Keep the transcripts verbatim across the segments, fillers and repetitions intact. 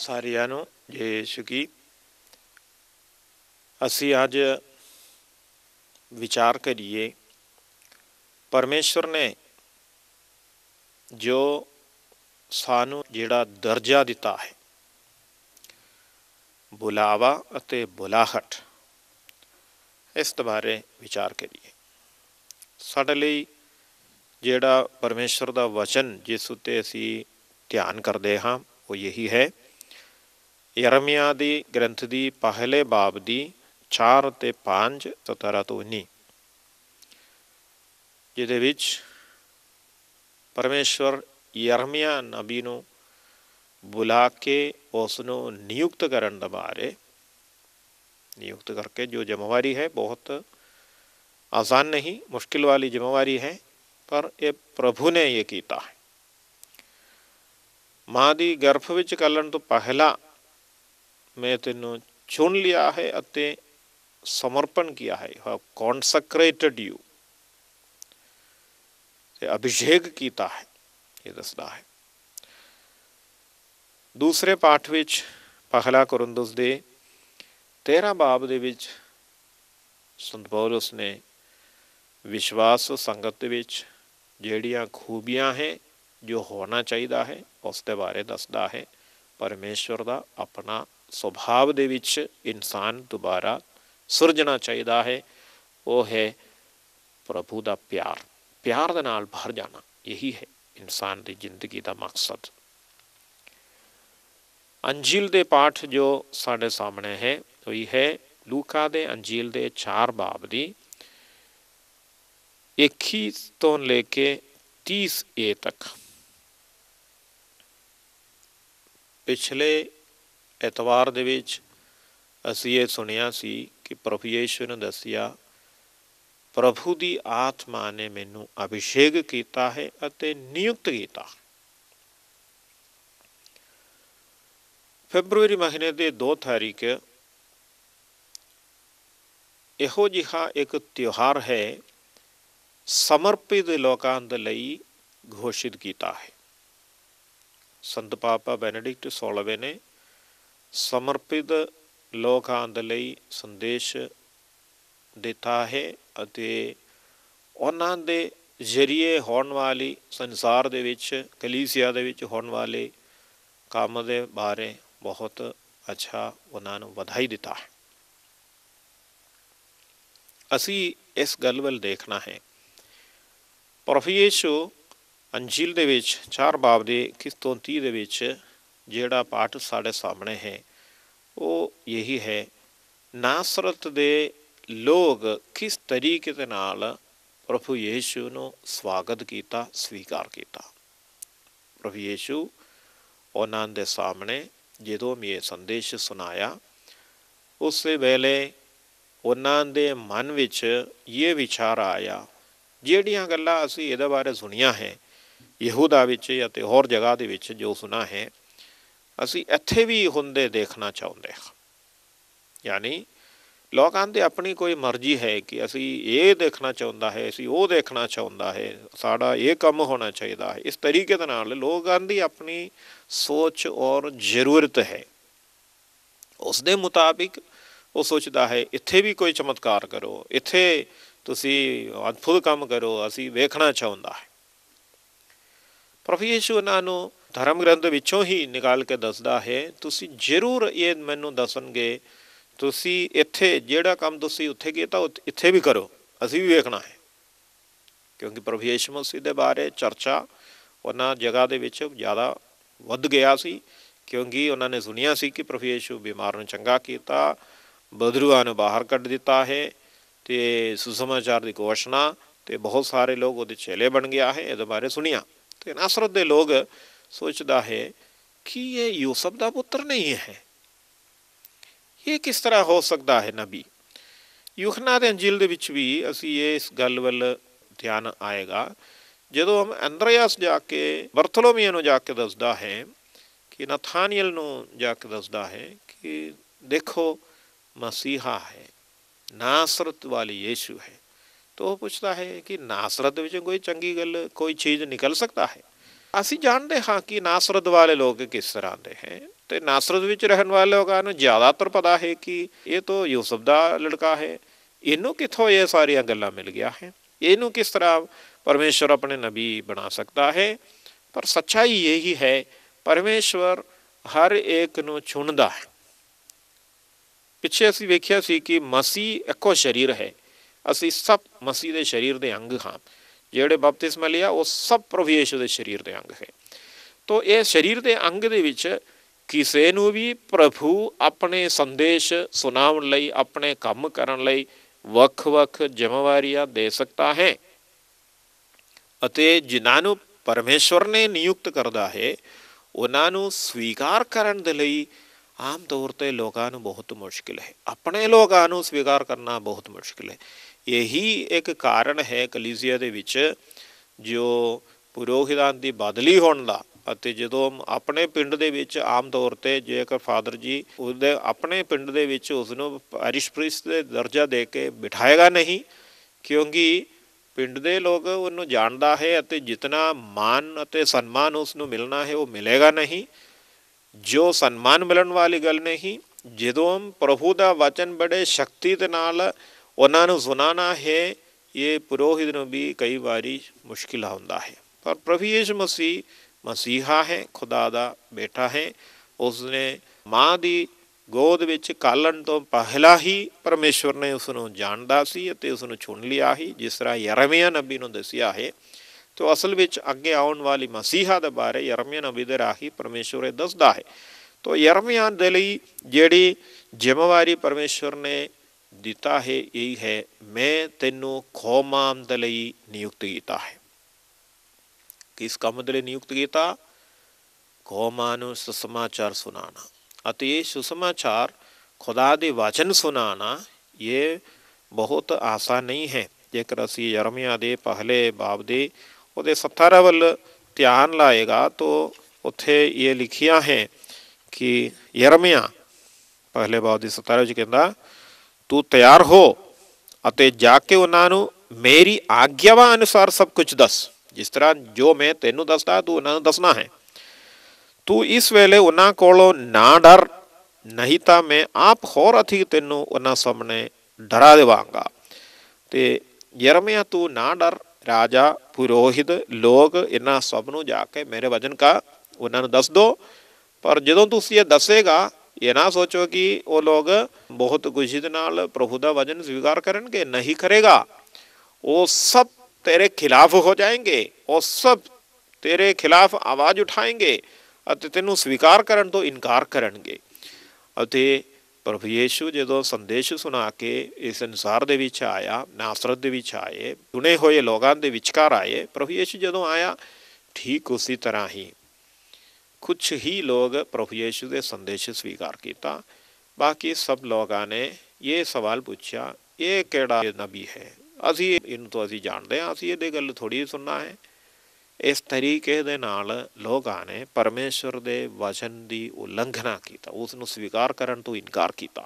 ਸਾਰਿਆਂ ਨੂੰ ਜੈ ਯਿਸੂ ਕੀ। ਅਸੀਂ ਅੱਜ ਵਿਚਾਰ ਕਰੀਏ ਪਰਮੇਸ਼ਵਰ ਨੇ ਜੋ ਸਾਨੂੰ ਜਿਹੜਾ ਦਰਜਾ ਦਿੱਤਾ ਹੈ, ਬੁਲਾਵਾ ਅਤੇ ਬੁਲਾਹਟ, ਇਸ ਬਾਰੇ ਵਿਚਾਰ ਕਰੀਏ। ਸਾਡੇ ਲਈ ਜਿਹੜਾ ਪਰਮੇਸ਼ਵਰ ਦਾ ਵਚਨ ਜਿਸ ਉੱਤੇ ਅਸੀਂ ਧਿਆਨ ਕਰਦੇ ਹਾਂ ਉਹ ਯਹੀ ਹੈ, ਯਰਮੀਆ ਦੀ ਗ੍ਰੰਥ ਦੀ ਪਹਿਲੇ ਬਾਬ ਦੀ ਚਾਰ ਅਤੇ ਪੰਜ ਸਤਾਰਾਂ ਤੋਂ ਉੱਨੀ, ਜਿਹਦੇ ਵਿੱਚ ਪਰਮੇਸ਼ਵਰ ਯਰਮੀਆ ਨਬੀ ਨੂੰ ਬੁਲਾ ਕੇ ਉਸ ਨੂੰ ਨਿਯੁਕਤ ਕਰਨ ਦੇ ਬਾਰੇ, ਨਿਯੁਕਤ ਕਰਕੇ ਜੋ ਜ਼ਿੰਮੇਵਾਰੀ ਹੈ ਬਹੁਤ ਆਸਾਨ ਨਹੀਂ, ਮੁਸ਼ਕਿਲ ਵਾਲੀ ਜ਼ਿੰਮੇਵਾਰੀ ਹੈ, ਪਰ ਇਹ ਪ੍ਰਭੂ ਨੇ ਇਹ ਕੀਤਾ ਹੈ। ਮਾਂ ਦੀ ਗਰਭ ਵਿੱਚ ਕੱਲਣ ਤੋਂ ਪਹਿਲਾਂ ਮੈਂ ਤੈਨੂੰ ਚੁਣ ਲਿਆ ਹੈ ਅਤੇ ਸਮਰਪਣ ਕੀਤਾ ਹੈ, ਕੌਨਸੈਕਰੇਟਡ ਯੂ, ਤੇ ਅਭਿਸ਼ੇਕ ਕੀਤਾ ਹੈ, ਇਹ ਦੱਸਦਾ ਹੈ। ਦੂਸਰੇ ਪਾਠ ਵਿੱਚ ਪਹਿਲਾ ਕੋਰਿੰਥੁਸ ਦੇ ਤੇਰਾਂ ਬਾਬ ਦੇ ਵਿੱਚ ਸੰਤ ਪੌਲੁਸ ਨੇ ਵਿਸ਼ਵਾਸ ਸੰਗਤ ਦੇ ਵਿੱਚ ਜਿਹੜੀਆਂ ਖੂਬੀਆਂ ਹੈ, ਜੋ ਹੋਣਾ ਚਾਹੀਦਾ ਹੈ, ਉਸ ਦੇ ਬਾਰੇ ਦੱਸਦਾ ਹੈ। ਪਰਮੇਸ਼ਵਰ ਦਾ ਆਪਣਾ ਸੁਭਾਵ ਦੇ ਵਿੱਚ ਇਨਸਾਨ ਦੁਬਾਰਾ ਸਿਰਜਣਾ ਚਾਹੀਦਾ ਹੈ, ਉਹ ਹੈ ਪ੍ਰਭੂ ਦਾ ਪਿਆਰ, ਪਿਆਰ ਦੇ ਨਾਲ ਭਰ ਜਾਣਾ। ਇਹੀ ਹੈ ਇਨਸਾਨ ਦੀ ਜ਼ਿੰਦਗੀ ਦਾ ਮਕਸਦ। ਅੰਜੀਲ ਦੇ ਪਾਠ ਜੋ ਸਾਡੇ ਸਾਹਮਣੇ ਹੈ ਉਹ ਇਹ ਹੈ ਲੂਕਾ ਦੇ ਅੰਜੀਲ ਦੇ ਚਾਰ ਬਾਬ ਦੀ ਇੱਕੀ ਤੋਂ ਲੈ ਕੇ ਤੀਸ ਏ ਤੱਕ। ਪਿਛਲੇ ਐਤਵਾਰ ਦੇ ਵਿੱਚ ਅਸੀਂ ਇਹ ਸੁਣਿਆ ਸੀ ਕਿ ਪ੍ਰਭੂ ਯੀਸ਼ੂ ਨੇ ਦੱਸਿਆ, ਪ੍ਰਭੂ ਦੀ ਆਤਮਾ ਨੇ ਮੈਨੂੰ ਅਭਿਸ਼ੇਕ ਕੀਤਾ ਹੈ ਅਤੇ ਨਿਯੁਕਤ ਕੀਤਾ। ਫੈਬਰਵਰੀ ਮਹੀਨੇ ਦੇ ਦੋ ਤਾਰੀਖ ਇਹੋ ਜਿਹਾ ਇੱਕ ਤਿਉਹਾਰ ਹੈ, ਸਮਰਪਿਤ ਲੋਕਾਂ ਦੇ ਲਈ ਘੋਸ਼ਿਤ ਕੀਤਾ ਹੈ। ਸੰਤ ਪਾਪਾ ਬੈਨੇਡਿਕਟ ਸੋਲਵੇਂ ਨੇ ਸਮਰਪਿਤ ਲੋਕਾਂ ਦੇ ਲਈ ਸੰਦੇਸ਼ ਦਿੱਤਾ ਹੈ ਅਤੇ ਉਹਨਾਂ ਦੇ ਜ਼ਰੀਏ ਹੋਣ ਵਾਲੀ ਸੰਸਾਰ ਦੇ ਵਿੱਚ, ਕਲੀਸਿਆ ਦੇ ਵਿੱਚ ਹੋਣ ਵਾਲੇ ਕੰਮ ਦੇ ਬਾਰੇ ਬਹੁਤ ਅੱਛਾ ਉਹਨਾਂ ਨੂੰ ਵਧਾਈ ਦਿੱਤਾ ਹੈ। ਅਸੀਂ ਇਸ ਗੱਲ ਵੱਲ ਦੇਖਣਾ ਹੈ। ਪ੍ਰਭੂ ਯੀਸ਼ੂ ਅੰਜੀਲ ਦੇ ਵਿੱਚ ਚਾਰ ਬਾਬ ਦੇ ਇੱਕੀ ਤੋਂ ਤੀਹ ਦੇ ਵਿੱਚ ਜਿਹੜਾ ਪਾਠ ਸਾਡੇ ਸਾਹਮਣੇ ਹੈ ਉਹ ਯਹੀ ਹੈ, ਨਾਸਰਤ ਦੇ ਲੋਕ ਕਿਸ ਤਰੀਕੇ ਦੇ ਨਾਲ ਪ੍ਰਭੂ ਯੀਸ਼ੂ ਨੂੰ ਸਵਾਗਤ ਕੀਤਾ, ਸਵੀਕਾਰ ਕੀਤਾ। ਪ੍ਰਭੂ ਯੀਸ਼ੂ ਉਹਨਾਂ ਦੇ ਸਾਹਮਣੇ ਜਦੋਂ ਵੀ ਇਹ ਸੰਦੇਸ਼ ਸੁਣਾਇਆ, ਉਸੇ ਵੇਲੇ ਉਹਨਾਂ ਦੇ ਮਨ ਵਿੱਚ ਇਹ ਵਿਚਾਰ ਆਇਆ, ਜਿਹੜੀਆਂ ਗੱਲਾਂ ਅਸੀਂ ਇਹਦੇ ਬਾਰੇ ਸੁਣੀਆਂ ਹੈ ਯਹੂਦਾ ਵਿੱਚ ਅਤੇ ਹੋਰ ਜਗ੍ਹਾ ਦੇ ਵਿੱਚ ਜੋ ਸੁਣਾ ਹੈ, ਅਸੀਂ ਇੱਥੇ ਵੀ ਹੁੰਦੇ ਦੇਖਣਾ ਚਾਹੁੰਦੇ ਹਾਂ। ਯਾਨੀ ਲੋਕਾਂ ਦੀ ਆਪਣੀ ਕੋਈ ਮਰਜ਼ੀ ਹੈ ਕਿ ਅਸੀਂ ਇਹ ਦੇਖਣਾ ਚਾਹੁੰਦਾ ਹੈ, ਅਸੀਂ ਉਹ ਦੇਖਣਾ ਚਾਹੁੰਦਾ ਹੈ, ਸਾਡਾ ਇਹ ਕੰਮ ਹੋਣਾ ਚਾਹੀਦਾ ਹੈ। ਇਸ ਤਰੀਕੇ ਦੇ ਨਾਲ ਲੋਕਾਂ ਦੀ ਆਪਣੀ ਸੋਚ ਔਰ ਜ਼ਰੂਰਤ ਹੈ, ਉਸ ਦੇ ਮੁਤਾਬਿਕ ਉਹ ਸੋਚਦਾ ਹੈ ਇੱਥੇ ਵੀ ਕੋਈ ਚਮਤਕਾਰ ਕਰੋ, ਇੱਥੇ ਤੁਸੀਂ ਅਦਭੁਤ ਕੰਮ ਕਰੋ, ਅਸੀਂ ਵੇਖਣਾ ਚਾਹੁੰਦਾ ਹੈ। ਪ੍ਰਭੂ ਯੀਸ਼ੂ ਉਹਨਾਂ ਨੂੰ ਧਰਮ ਗ੍ਰੰਥ ਵਿੱਚੋਂ ਹੀ ਨਿਕਾਲ ਕੇ ਦੱਸਦਾ ਹੈ, ਤੁਸੀਂ ਜ਼ਰੂਰ ਇਹ ਮੈਨੂੰ ਦੱਸਣਗੇ, ਤੁਸੀਂ ਇੱਥੇ ਜਿਹੜਾ ਕੰਮ ਤੁਸੀਂ ਉੱਥੇ ਕੀਤਾ ਇੱਥੇ ਵੀ ਕਰੋ, ਅਸੀਂ ਵੀ ਵੇਖਣਾ ਹੈ। ਕਿਉਂਕਿ ਪ੍ਰਭੂ ਯੀਸ਼ੂ ਮਸੀਹ ਦੇ ਬਾਰੇ ਚਰਚਾ ਉਹਨਾਂ ਜਗ੍ਹਾ ਦੇ ਵਿੱਚ ਜ਼ਿਆਦਾ ਵੱਧ ਗਿਆ ਸੀ, ਕਿਉਂਕਿ ਉਹਨਾਂ ਨੇ ਸੁਣਿਆ ਸੀ ਕਿ ਪ੍ਰਭੂ ਯੀਸ਼ੂ ਬਿਮਾਰ ਨੂੰ ਚੰਗਾ ਕੀਤਾ, ਬਦਰੂਆਂ ਨੂੰ ਬਾਹਰ ਕੱਢ ਦਿੱਤਾ ਹੈ, ਅਤੇ ਸੁਸਮਾਚਾਰ ਦੀ ਘੋਸ਼ਣਾ, ਅਤੇ ਬਹੁਤ ਸਾਰੇ ਲੋਕ ਉਹਦੇ ਚੇਲੇ ਬਣ ਗਿਆ ਹੈ, ਇਹਦੇ ਬਾਰੇ ਸੁਣਿਆ। ਅਤੇ ਨਾਸਰਤ ਦੇ ਲੋਕ ਸੋਚਦਾ ਹੈ ਕਿ ਇਹ ਯੂਸਫ ਦਾ ਪੁੱਤਰ ਨਹੀਂ ਹੈ, ਇਹ ਕਿਸ ਤਰ੍ਹਾਂ ਹੋ ਸਕਦਾ ਹੈ ਨਬੀ। ਯੂਹੰਨਾ ਦੇ ਅੰਜੀਲ ਦੇ ਵਿੱਚ ਵੀ ਅਸੀਂ ਇਸ ਗੱਲ ਵੱਲ ਧਿਆਨ ਆਏਗਾ, ਜਦੋਂ ਅੰਦਰਿਆਸ ਜਾ ਕੇ ਬਰਥਲੋਮੀਓ ਨੂੰ ਜਾ ਕੇ ਦੱਸਦਾ ਹੈ, ਕਿ ਨਥਾਨੀਅਲ ਨੂੰ ਜਾ ਕੇ ਦੱਸਦਾ ਹੈ ਕਿ ਦੇਖੋ ਮਸੀਹਾ ਹੈ, ਨਾਸਰਤ ਵਾਲੀ ਯੀਸ਼ੂ ਹੈ। ਤਾਂ ਉਹ ਪੁੱਛਦਾ ਹੈ ਕਿ ਨਾਸਰਤ ਵਿੱਚ ਕੋਈ ਚੰਗੀ ਗੱਲ, ਕੋਈ ਚੀਜ਼ ਨਿਕਲ ਸਕਦਾ ਹੈ। ਅਸੀਂ ਜਾਣਦੇ ਹਾਂ ਕਿ ਨਾਸਰਤ ਵਾਲੇ ਲੋਕ ਕਿਸ ਤਰ੍ਹਾਂ ਦੇ ਹੈ, ਤੇ ਨਾਸਰਤ ਵਿੱਚ ਰਹਿਣ ਵਾਲੇ ਲੋਕਾਂ ਨੂੰ ਜ਼ਿਆਦਾਤਰ ਪਤਾ ਹੈ ਕਿ ਇਹ ਤਾਂ ਯੂਸਫ ਦਾ ਲੜਕਾ ਹੈ, ਇਹਨੂੰ ਕਿੱਥੋਂ ਇਹ ਸਾਰੀਆਂ ਗੱਲਾਂ ਮਿਲ ਗਿਆ ਹੈ, ਇਹਨੂੰ ਕਿਸ ਤਰ੍ਹਾਂ ਪਰਮੇਸ਼ਵਰ ਆਪਣੇ ਨਬੀ ਬਣਾ ਸਕਦਾ ਹੈ। ਪਰ ਸੱਚਾਈ ਇਹੀ ਹੈ, ਪਰਮੇਸ਼ਵਰ ਹਰ ਇੱਕ ਨੂੰ ਚੁਣਦਾ ਹੈ। ਪਿੱਛੇ ਅਸੀਂ ਵੇਖਿਆ ਸੀ ਕਿ ਮਸੀਹ ਇੱਕੋ ਸਰੀਰ ਹੈ, ਅਸੀਂ ਸਭ ਮਸੀਹ ਦੇ ਸਰੀਰ ਦੇ ਅੰਗ ਹਾਂ। ਜਿਹੜੇ ਬਪਤਿਸਮਾ ਲਿਆ ਉਹ ਸਭ ਪ੍ਰਭੂ ਯਿਸੂ ਦੇ ਸਰੀਰ ਦੇ ਅੰਗ ਹੈ। ਤੋ ਇਹ ਸਰੀਰ ਦੇ ਅੰਗ ਦੇ ਵਿੱਚ ਕਿਸੇ ਨੂੰ ਵੀ ਪ੍ਰਭੂ ਆਪਣੇ ਸੰਦੇਸ਼ ਸੁਣਾਉਣ ਲਈ, ਆਪਣੇ ਕੰਮ ਕਰਨ ਲਈ ਵੱਖ ਵੱਖ ਜ਼ਿੰਮੇਵਾਰੀਆਂ ਦੇ ਸਕਦਾ ਹੈ। ਅਤੇ ਜਿਨ੍ਹਾਂ ਨੂੰ ਪਰਮੇਸ਼ਵਰ ਨੇ ਨਿਯੁਕਤ ਕਰਦਾ ਹੈ, ਉਹਨਾਂ ਨੂੰ ਸਵੀਕਾਰ ਕਰਨ ਦੇ ਲਈ ਆਮ ਤੌਰ 'ਤੇ ਲੋਕਾਂ ਨੂੰ ਬਹੁਤ ਮੁਸ਼ਕਿਲ ਹੈ। ਆਪਣੇ ਲੋਕਾਂ ਨੂੰ ਸਵੀਕਾਰ ਕਰਨਾ ਬਹੁਤ ਮੁਸ਼ਕਿਲ ਹੈ। ਇਹੀ ਇੱਕ ਕਾਰਨ ਹੈ ਕਲੀਸਿਆ ਦੇ ਵਿੱਚ ਜੋ ਪੁਰੋਹਿਤਾਂ ਦੀ ਬਦਲੀ ਹੋਣ ਦਾ। ਅਤੇ ਜਦੋਂ ਆਪਣੇ ਪਿੰਡ ਦੇ ਵਿੱਚ ਆਮ ਤੌਰ 'ਤੇ ਜੇਕਰ ਫਾਦਰ ਜੀ ਉਹਦੇ ਆਪਣੇ ਪਿੰਡ ਦੇ ਵਿੱਚ ਉਸਨੂੰ ਪੈਰਿਸ਼ ਪ੍ਰੀਸਟ ਦੇ ਦਰਜਾ ਦੇ ਕੇ ਬਿਠਾਏਗਾ ਨਹੀਂ, ਕਿਉਂਕਿ ਪਿੰਡ ਦੇ ਲੋਕ ਉਹਨੂੰ ਜਾਣਦਾ ਹੈ ਅਤੇ ਜਿਤਨਾ ਮਾਨ ਅਤੇ ਸਨਮਾਨ ਉਸਨੂੰ ਮਿਲਣਾ ਹੈ ਉਹ ਮਿਲੇਗਾ ਨਹੀਂ। ਜੋ ਸਨਮਾਨ ਮਿਲਣ ਵਾਲੀ ਗੱਲ ਨਹੀਂ, ਜਦੋਂ ਪ੍ਰਭੂ ਦਾ ਵਚਨ ਬੜੇ ਸ਼ਕਤੀ ਦੇ ਨਾਲ ਉਹਨਾਂ ਨੂੰ ਸੁਣਾਉਣਾ ਹੈ, ਇਹ ਪੁਰੋਹਿਤ ਨੂੰ ਵੀ ਕਈ ਵਾਰੀ ਮੁਸ਼ਕਿਲ ਹੁੰਦਾ ਹੈ। ਪਰ ਪ੍ਰਭੂ ਯਿਸੂ ਮਸੀਹ ਮਸੀਹਾ ਹੈ, ਖੁਦਾ ਦਾ ਬੇਟਾ ਹੈ। ਉਸਨੇ ਮਾਂ ਦੀ ਗੋਦ ਵਿੱਚ ਕਾਲਣ ਤੋਂ ਪਹਿਲਾਂ ਹੀ ਪਰਮੇਸ਼ਵਰ ਨੇ ਉਸਨੂੰ ਜਾਣਦਾ ਸੀ ਅਤੇ ਉਸਨੂੰ ਚੁਣ ਲਿਆ ਸੀ, ਜਿਸ ਤਰ੍ਹਾਂ ਯਰਮੀਆ ਨਬੀ ਨੂੰ ਦੱਸਿਆ ਹੈ। ਤੋ ਅਸਲ ਵਿੱਚ ਅੱਗੇ ਆਉਣ ਵਾਲੀ ਮਸੀਹਾ ਦੇ ਬਾਰੇ ਯਰਮੀਆ ਨਬੀ ਦੇ ਰਾਹੀਂ ਪਰਮੇਸ਼ਵਰ ਇਹ ਦੱਸਦਾ ਹੈ। ਤੋ ਯਰਮੀਆ ਦੇ ਲਈ ਜਿਹੜੀ ਜ਼ਿੰਮੇਵਾਰੀ ਪਰਮੇਸ਼ਵਰ ਨੇ ਦਿੱਤਾ ਹੈ ਇਹ ਹੈ, ਮੈਂ ਤੈਨੂੰ ਕੌਮਾਂ ਦੇ ਲਈ ਨਿਯੁਕਤ ਕੀਤਾ ਹੈ। ਕਿਸ ਕੰਮ ਦੇ ਲਈ ਨਿਯੁਕਤ ਕੀਤਾ? ਕੌਮਾਂ ਨੂੰ ਸੁਸਮਾਚਾਰ ਸੁਣਾਉਣਾ। ਅਤੇ ਇਹ ਸੁਸਮਾਚਾਰ ਖੁਦਾ ਦੇ ਵਚਨ ਸੁਣਾਉਣਾ ਇਹ ਬਹੁਤ ਆਸਾਨ ਨਹੀਂ ਹੈ। ਜੇਕਰ ਅਸੀਂ ਯਰਮੀਆ ਦੇ ਪਹਿਲੇ ਬਾਬ ਦੇ ਉਹਦੇ ਸਤਾਰਾਂ ਵੱਲ ਧਿਆਨ ਲਾਏਗਾ ਤਾਂ ਉੱਥੇ ਇਹ ਲਿਖਿਆ ਹੈ ਕਿ ਯਰਮੀਆ ਪਹਿਲੇ ਬਾਬ ਦੀ ਸਤਾਰਾਂ ਵਿੱਚ ਕਹਿੰਦਾ, ਤੂੰ ਤਿਆਰ ਹੋ ਅਤੇ ਜਾ ਕੇ ਉਹਨਾਂ ਨੂੰ ਮੇਰੀ ਆਗਿਆਵਾਂ ਅਨੁਸਾਰ ਸਭ ਕੁਝ ਦੱਸ। ਜਿਸ ਤਰ੍ਹਾਂ ਜੋ ਮੈਂ ਤੈਨੂੰ ਦੱਸਦਾ ਤੂੰ ਉਹਨਾਂ ਨੂੰ ਦੱਸਣਾ ਹੈ। ਤੂੰ ਇਸ ਵੇਲੇ ਉਹਨਾਂ ਕੋਲੋਂ ਨਾ ਡਰ, ਨਹੀਂ ਤਾਂ ਮੈਂ ਆਪ ਹੋਰ ਅਧਿਕ ਤੈਨੂੰ ਉਹਨਾਂ ਸਾਹਮਣੇ ਡਰਾ ਦੇਵਾਂਗਾ। ਅਤੇ ਯਰਮੀਆ ਤੂੰ ਨਾ ਡਰ, ਰਾਜਾ, ਪੁਰੋਹਿਤ, ਲੋਕ ਇਹਨਾਂ ਸਭ ਨੂੰ ਜਾ ਕੇ ਮੇਰੇ ਵਚਨ ਕਾ ਉਹਨਾਂ ਨੂੰ ਦੱਸ ਦਿਓ। ਪਰ ਜਦੋਂ ਤੁਸੀਂ ਇਹ ਦੱਸੇਗਾ, ਇਹ ਨਾ ਸੋਚੋ ਕਿ ਉਹ ਲੋਕ ਬਹੁਤ ਖੁਸ਼ੀ ਦੇ ਨਾਲ ਪ੍ਰਭੂ ਦਾ ਵਚਨ ਸਵੀਕਾਰ ਕਰਨਗੇ, ਨਹੀਂ ਕਰੇਗਾ। ਉਹ ਸਭ ਤੇਰੇ ਖਿਲਾਫ ਹੋ ਜਾਏਂਗੇ, ਉਹ ਸਭ ਤੇਰੇ ਖਿਲਾਫ ਆਵਾਜ਼ ਉਠਾਏਂਗੇ ਅਤੇ ਤੈਨੂੰ ਸਵੀਕਾਰ ਕਰਨ ਤੋਂ ਇਨਕਾਰ ਕਰਨਗੇ। ਅਤੇ ਪ੍ਰਭੂ ਯਿਸੂ ਜਦੋਂ ਸੰਦੇਸ਼ ਸੁਣਾ ਕੇ ਇਸ ਸੰਸਾਰ ਦੇ ਵਿੱਚ ਆਇਆ, ਨਾਸਰਤ ਦੇ ਵਿੱਚ ਆਏ, ਚੁਣੇ ਹੋਏ ਲੋਕਾਂ ਦੇ ਵਿਚਕਾਰ ਆਏ, ਪ੍ਰਭੂ ਯਿਸੂ ਜਦੋਂ ਆਇਆ ਠੀਕ ਉਸੀ ਤਰ੍ਹਾਂ ਹੀ ਕੁਛ ਹੀ ਲੋਕ ਪ੍ਰਭੂ ਯਿਸੂ ਦੇ ਸੰਦੇਸ਼ ਸਵੀਕਾਰ ਕੀਤਾ। ਬਾਕੀ ਸਭ ਲੋਕਾਂ ਨੇ ਇਹ ਸਵਾਲ ਪੁੱਛਿਆ, ਇਹ ਕਿਹੜਾ ਨਬੀ ਹੈ? ਅਸੀਂ ਇਹਨੂੰ ਤਾਂ ਅਸੀਂ ਜਾਣਦੇ ਹਾਂ, ਅਸੀਂ ਇਹਦੇ ਗੱਲ ਥੋੜ੍ਹੀ ਸੁਣਨਾ ਹੈ। ਇਸ ਤਰੀਕੇ ਦੇ ਨਾਲ ਲੋਕਾਂ ਨੇ ਪਰਮੇਸ਼ਵਰ ਦੇ ਵਚਨ ਦੀ ਉਲੰਘਣਾ ਕੀਤਾ, ਉਸ ਨੂੰ ਸਵੀਕਾਰ ਕਰਨ ਤੋਂ ਇਨਕਾਰ ਕੀਤਾ।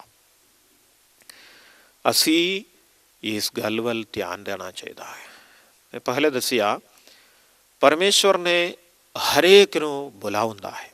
ਅਸੀਂ ਇਸ ਗੱਲ ਵੱਲ ਧਿਆਨ ਦੇਣਾ ਚਾਹੀਦਾ ਹੈ। ਮੈਂ ਪਹਿਲੇ ਦੱਸਿਆ ਪਰਮੇਸ਼ਵਰ ਨੇ ਹਰੇਕ ਨੂੰ ਬੁਲਾਉਂਦਾ ਹੈ।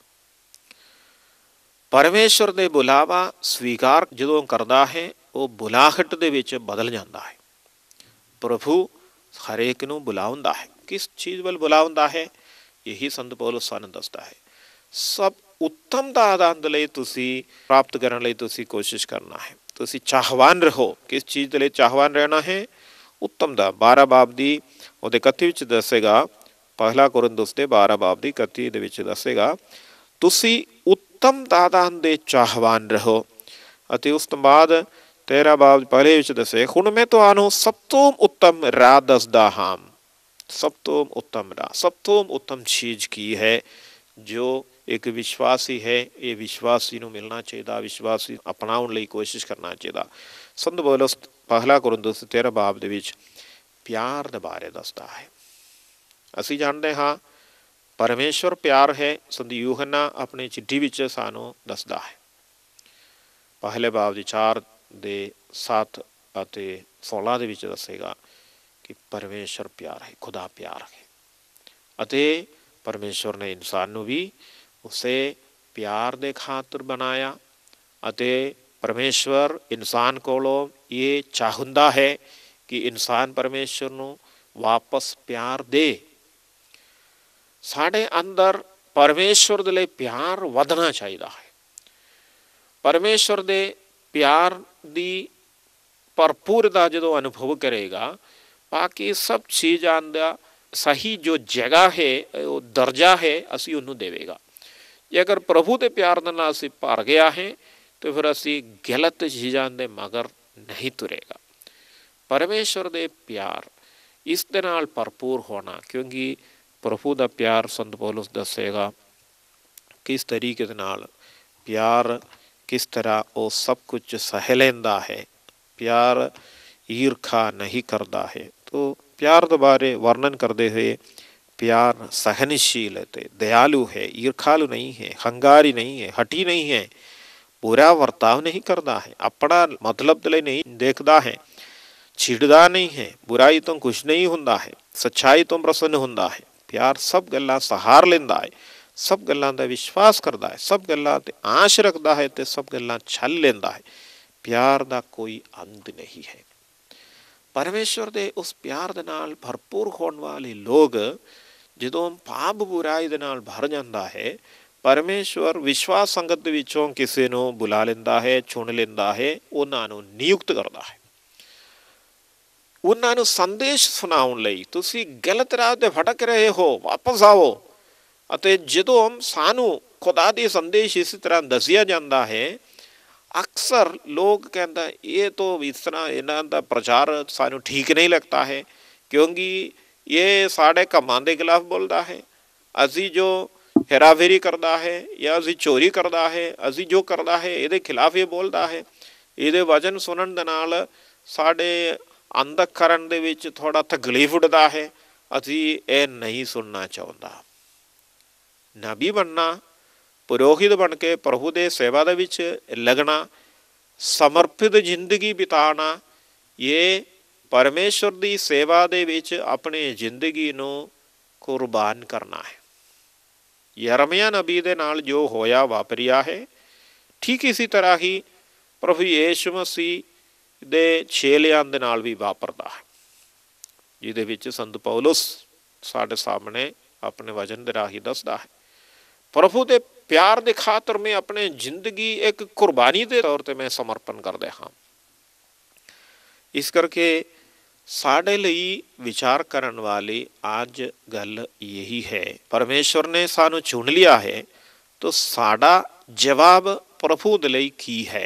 ਪਰਮੇਸ਼ਵਰ ਦੇ ਬੁਲਾਵਾ ਸਵੀਕਾਰ ਜਦੋਂ ਕਰਦਾ ਹੈ, ਉਹ ਬੁਲਾਹਟ ਦੇ ਵਿੱਚ ਬਦਲ ਜਾਂਦਾ ਹੈ। ਪ੍ਰਭੂ ਹਰੇਕ ਨੂੰ ਬੁਲਾਉਂਦਾ ਹੈ। ਕਿਸ ਚੀਜ਼ ਵੱਲ ਬੁਲਾਉਂਦਾ ਹੈ? ਇਹੀ ਸੰਤ ਪੌਲੁਸ ਸਾਨੂੰ ਦੱਸਦਾ ਹੈ। ਸਭ ਉੱਤਮ ਦਾ ਆਨੰਦ ਲਈ ਤੁਸੀਂ ਪ੍ਰਾਪਤ ਕਰਨ ਲਈ ਤੁਸੀਂ ਕੋਸ਼ਿਸ਼ ਕਰਨਾ ਹੈ। ਤੁਸੀਂ ਚਾਹਵਾਨ ਰਹੋ। ਕਿਸ ਚੀਜ਼ ਦੇ ਲਈ ਚਾਹਵਾਨ ਰਹਿਣਾ ਹੈ? ਉੱਤਮ ਦਾ। ਬਾਰਾਂ ਬਾਬ ਦੀ ਉਹਦੇ ਇਕੱਤੀ ਵਿੱਚ ਦੱਸੇਗਾ, ਪਹਿਲਾ ਕੋਰਿੰਥੁਸ ਦੇ ਬਾਰਾਂ ਬਾਬ ਦੀ ਇਕੱਤੀ ਦੇ ਵਿੱਚ ਦੱਸੇਗਾ, ਤੁਸੀਂ ਉੱਤਮ ਦਾਤਾਨ ਦੇ ਚਾਹਵਾਨ ਰਹੋ। ਅਤੇ ਉਸ ਤੋਂ ਬਾਅਦ ਤੇਰਾ ਬਾਬ ਪਹਿਲੇ ਵਿੱਚ ਦੱਸੇ, ਹੁਣ ਮੈਂ ਤੁਹਾਨੂੰ ਸਭ ਤੋਂ ਉੱਤਮ ਰਾਹ ਦੱਸਦਾ ਹਾਂ। ਸਭ ਤੋਂ ਉੱਤਮ ਰਾਹ, ਸਭ ਤੋਂ ਉੱਤਮ ਚੀਜ਼ ਕੀ ਹੈ ਜੋ ਇੱਕ ਵਿਸ਼ਵਾਸੀ ਹੈ, ਇਹ ਵਿਸ਼ਵਾਸੀ ਨੂੰ ਮਿਲਣਾ ਚਾਹੀਦਾ, ਵਿਸ਼ਵਾਸੀ ਅਪਣਾਉਣ ਲਈ ਕੋਸ਼ਿਸ਼ ਕਰਨਾ ਚਾਹੀਦਾ। ਸੰਤ ਪੌਲੁਸ ਪਹਿਲਾ ਕੋਰਿੰਥੁਸ ਤੇਰਾ ਬਾਬ ਦੇ ਵਿੱਚ ਪਿਆਰ ਦੇ ਬਾਰੇ ਦੱਸਦਾ ਹੈ। ਅਸੀਂ ਜਾਣਦੇ ਹਾਂ ਪਰਮੇਸ਼ਵਰ ਪਿਆਰ ਹੈ। ਸੰਤ ਯੂਹੰਨਾ ਆਪਣੀ ਚਿੱਠੀ ਵਿੱਚ ਸਾਨੂੰ ਦੱਸਦਾ ਹੈ, ਪਹਿਲੇ ਬਾਬ ਦੀ ਚਾਰ ਦੇ ਸੱਤ ਅਤੇ ਸੋਲਾਂ ਦੇ ਵਿੱਚ ਦੱਸੇਗਾ ਕਿ ਪਰਮੇਸ਼ਵਰ ਪਿਆਰ ਹੈ, ਖੁਦਾ ਪਿਆਰ ਹੈ। ਅਤੇ ਪਰਮੇਸ਼ਵਰ ਨੇ ਇਨਸਾਨ ਨੂੰ ਵੀ ਉਸੇ ਪਿਆਰ ਦੇ ਖਾਤਰ ਬਣਾਇਆ ਅਤੇ ਪਰਮੇਸ਼ਵਰ ਇਨਸਾਨ ਕੋਲੋਂ ਇਹ ਚਾਹੁੰਦਾ ਹੈ ਕਿ ਇਨਸਾਨ ਪਰਮੇਸ਼ਵਰ ਨੂੰ ਵਾਪਸ ਪਿਆਰ ਦੇ। ਸਾਡੇ ਅੰਦਰ ਪਰਮੇਸ਼ਵਰ ਦੇ ਲਈ ਪਿਆਰ ਵਧਣਾ ਚਾਹੀਦਾ ਹੈ। ਪਰਮੇਸ਼ਵਰ ਦੇ ਪਿਆਰ ਦੀ ਭਰਪੂਰਤਾ ਜਦੋਂ ਅਨੁਭਵ ਕਰੇਗਾ, ਬਾਕੀ ਸਭ ਚੀਜ਼ਾਂ ਦਾ ਸਹੀ ਜੋ ਜਗ੍ਹਾ ਹੈ, ਉਹ ਦਰਜਾ ਹੈ, ਅਸੀਂ ਉਹਨੂੰ ਦੇਵੇਗਾ। ਜੇਕਰ ਪ੍ਰਭੂ ਦੇ ਪਿਆਰ ਦੇ ਨਾਲ ਅਸੀਂ ਭਰ ਗਿਆ ਹੈ ਤਾਂ ਫਿਰ ਅਸੀਂ ਗਲਤ ਚੀਜ਼ਾਂ ਦੇ ਮਗਰ ਨਹੀਂ ਤੁਰੇਗਾ। ਪਰਮੇਸ਼ਵਰ ਦੇ ਪਿਆਰ ਇਸ ਦੇ ਨਾਲ ਭਰਪੂਰ ਹੋਣਾ, ਕਿਉਂਕਿ ਪ੍ਰਭੂ ਦਾ ਪਿਆਰ ਸੰਤ ਪੌਲੁਸ ਦੱਸੇਗਾ ਕਿਸ ਤਰੀਕੇ ਦੇ ਨਾਲ ਪਿਆਰ, ਕਿਸ ਤਰ੍ਹਾਂ ਉਹ ਸਭ ਕੁਝ ਸਹਿ ਲੈਂਦਾ ਹੈ। ਪਿਆਰ ਈਰਖਾ ਨਹੀਂ ਕਰਦਾ ਹੈ। ਤੋ ਪਿਆਰ ਦੇ ਬਾਰੇ ਵਰਣਨ ਕਰਦੇ ਹੋਏ, ਪਿਆਰ सहनशील है, दयालु है, ईर्खालु नहीं है, हंगारी नहीं है, हटी नहीं है, बुरा वर्ताव नहीं करता है, अपना मतलब लिए नहीं देखता है, छिड़दा नहीं है, बुराई तो कुछ नहीं होंदा है, सच्चाई तो प्रसन्न होंदा है। प्यार सब गल्लां सहार लेंदा है, सब गल्लां दा विश्वास करता है, सब गल्लां ते आश रखता है, ते सब गल्लां छल लेंदा है। प्यार दा कोई अंत नहीं है। परमेश्वर दे उस प्यार दे नाल भरपूर होने वाले लोग ਜਦੋਂ ਪਾਪ ਬੁਰਾਈ ਦੇ ਨਾਲ ਭਰ ਜਾਂਦਾ ਹੈ, ਪਰਮੇਸ਼ਵਰ ਵਿਸ਼ਵਾਸ ਸੰਗਤ ਦੇ ਵਿੱਚੋਂ ਕਿਸੇ ਨੂੰ ਬੁਲਾ ਲੈਂਦਾ ਹੈ, ਚੁਣ ਲੈਂਦਾ ਹੈ, ਉਹਨਾਂ ਨੂੰ ਨਿਯੁਕਤ ਕਰਦਾ ਹੈ, ਉਹਨਾਂ ਨੂੰ ਸੰਦੇਸ਼ ਸੁਣਾਉਣ ਲਈ। ਤੁਸੀਂ ਗਲਤ ਰਾਹ 'ਤੇ ਭਟਕ ਰਹੇ ਹੋ, ਵਾਪਸ ਆਓ। ਅਤੇ ਜਦੋਂ ਸਾਨੂੰ ਖੁਦਾ ਦੇ ਸੰਦੇਸ਼ ਇਸ ਤਰ੍ਹਾਂ ਦੱਸਿਆ ਜਾਂਦਾ ਹੈ, ਅਕਸਰ ਲੋਕ ਕਹਿੰਦਾ ਇਹ ਤਾਂ ਇਸ ਤਰ੍ਹਾਂ ਇਹਨਾਂ ਦਾ ਪ੍ਰਚਾਰ ਸਾਨੂੰ ਠੀਕ ਨਹੀਂ ਲੱਗਦਾ ਹੈ, ਕਿਉਂਕਿ ਇਹ ਸਾਡੇ ਕੰਮਾਂ ਦੇ ਖਿਲਾਫ ਬੋਲਦਾ ਹੈ। ਅਸੀਂ ਜੋ ਹੇਰਾਫੇਰੀ ਕਰਦਾ ਹੈ ਜਾਂ ਅਸੀਂ ਚੋਰੀ ਕਰਦਾ ਹੈ, ਅਸੀਂ ਜੋ ਕਰਦਾ ਹੈ ਇਹਦੇ ਖਿਲਾਫ ਇਹ ਬੋਲਦਾ ਹੈ। ਇਹਦੇ ਵਚਨ ਸੁਣਨ ਦੇ ਨਾਲ ਸਾਡੇ ਅੰਧਕਰਨ ਦੇ ਵਿੱਚ ਥੋੜ੍ਹਾ ਤਕਲੀਫ ਉੱਠਦਾ ਹੈ, ਅਸੀਂ ਇਹ ਨਹੀਂ ਸੁਣਨਾ ਚਾਹੁੰਦਾ। ਨਬੀ ਬਣਨਾ, ਪੁਰੋਹਿਤ ਬਣ ਕੇ ਪ੍ਰਭੂ ਦੇ ਸੇਵਾ ਦੇ ਵਿੱਚ ਲੱਗਣਾ, ਸਮਰਪਿਤ ਜ਼ਿੰਦਗੀ ਬਿਤਾਉਣਾ, ਇਹ ਪਰਮੇਸ਼ਵਰ ਦੀ ਸੇਵਾ ਦੇ ਵਿੱਚ ਆਪਣੀ ਜ਼ਿੰਦਗੀ ਨੂੰ ਕੁਰਬਾਨ ਕਰਨਾ ਹੈ। ਯਰਮੀਆ ਨਬੀ ਦੇ ਨਾਲ ਜੋ ਹੋਇਆ ਵਾਪਰਿਆ ਹੈ, ਠੀਕ ਇਸੀ ਤਰ੍ਹਾਂ ਹੀ ਪ੍ਰਭੂ ਯੀਸ਼ੂ ਮਸੀਹ ਦੇ ਚੇਲਿਆਂ ਦੇ ਨਾਲ ਵੀ ਵਾਪਰਦਾ ਹੈ, ਜਿਹਦੇ ਵਿੱਚ ਸੰਤ ਪੌਲੁਸ ਸਾਡੇ ਸਾਹਮਣੇ ਆਪਣੇ ਵਚਨ ਦੇ ਰਾਹੀਂ ਦੱਸਦਾ ਹੈ। ਪ੍ਰਭੂ ਦੇ ਪਿਆਰ ਦੇ ਖਾਤਰ ਮੈਂ ਆਪਣੀ ਜ਼ਿੰਦਗੀ ਇੱਕ ਕੁਰਬਾਨੀ ਦੇ ਤੌਰ 'ਤੇ ਮੈਂ ਸਮਰਪਣ ਕਰਦੇ ਹਾਂ। ਇਸ ਕਰਕੇ ਸਾਡੇ ਲਈ ਵਿਚਾਰ ਕਰਨ ਵਾਲੀ ਅੱਜ ਗੱਲ ਇਹੀ ਹੈ, ਪਰਮੇਸ਼ਵਰ ਨੇ ਸਾਨੂੰ ਚੁਣ ਲਿਆ ਹੈ, ਤਾਂ ਸਾਡਾ ਜਵਾਬ ਪ੍ਰਭੂ ਦੇ ਲਈ ਕੀ ਹੈ?